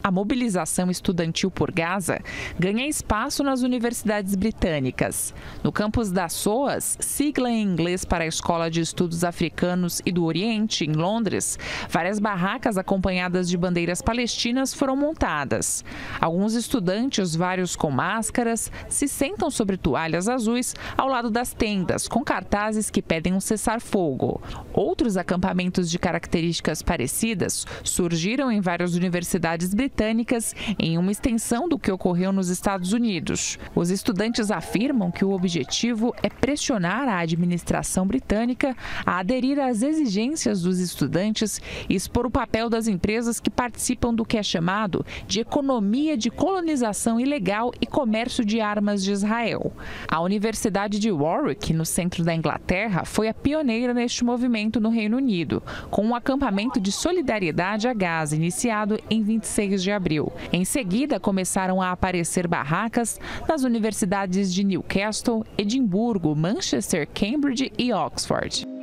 a mobilização estudantil por Gaza ganha espaço nas universidades britânicas. No campus da SOAS, sigla em inglês para a Escola de Estudos Africanos e do Oriente, em Londres, várias barracas acompanhadas de bandeiras palestinas foram montadas. Alguns estudantes, vários com máscaras, se sentam sobre toalhas azuis ao lado das tendas, com cartazes que pedem um cessar-fogo. Outros acampamentos de características parecidas surgiram em várias universidades britânicas em uma extensão do que ocorreu nos Estados Unidos. Os estudantes afirmam que o objetivo é pressionar a administração britânica a aderir às exigências dos estudantes e expor o papel das empresas que participam do que é chamado de economia de colonização ilegal e comércio de armas de Israel. A Universidade de Warwick, no centro da Inglaterra, foi a pioneira neste movimento no Reino Unido, com um acampamento de solidariedade a Gaza iniciado em 26 de abril. Em seguida, começaram a aparecer barracas nas universidades de Newcastle, Edimburgo, Manchester, Cambridge e Oxford.